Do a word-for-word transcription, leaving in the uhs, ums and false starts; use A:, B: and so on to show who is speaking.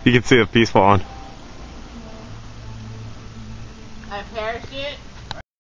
A: You can see a piece falling.
B: A parachute?